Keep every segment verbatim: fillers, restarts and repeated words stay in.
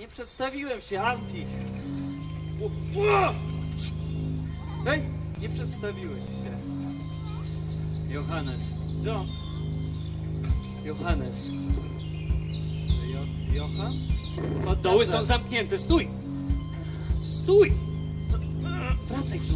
Nie przedstawiłem się, Anti. Hej, nie przedstawiłeś się. Johannes. John. Johannes. Jo Johan? Doły są zamknięte. Stój! Stój! Wracaj tu.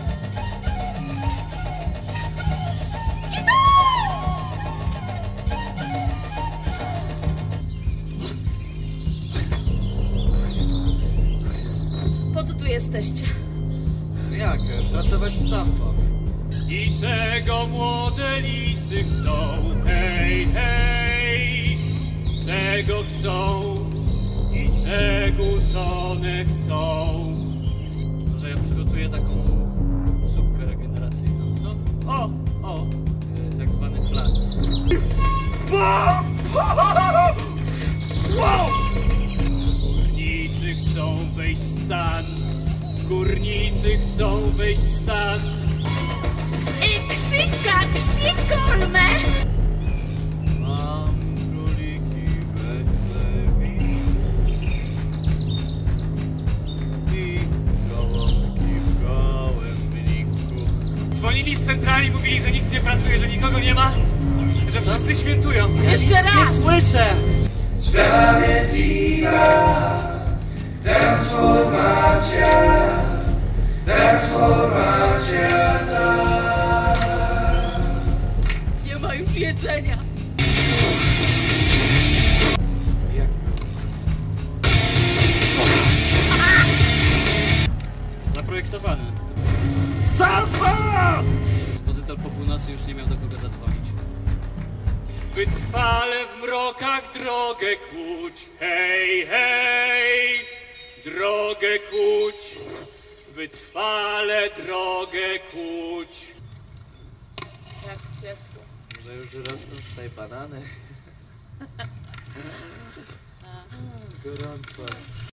Po co tu jesteście? Jak? Pracować w Sampo. I czego młode lisy chcą? Hej, hej! Czego chcą? I czego one chcą? Może ja przygotuję taką zupkę regeneracyjną, co? O, o, e, tak zwany flac. Wow! Górnicy chcą wejść w stan. Górnicy chcą wejść w stan. Ksika, ksikolme! Mam króliki we chlewi i gołąbki w gołębniku. Dzwonili z centrali, mówili, że nikt nie pracuje, że nikogo nie ma, że wszyscy świętują. Ja Jeszcze nic raz! nie słyszę! Sprawiedliwa transformacja, transformacja ta. Nie ma już jedzenia. Zaprojektowany. Sampa! Dyspozytor po północy już nie miał do kogo zadzwonić. Wytrwale w mrokach drogę kłuć, hej, hej, drogę kłuć, wytrwale drogę kłuć. Jak ciepło. Może już rosną tutaj banany. Gorąco.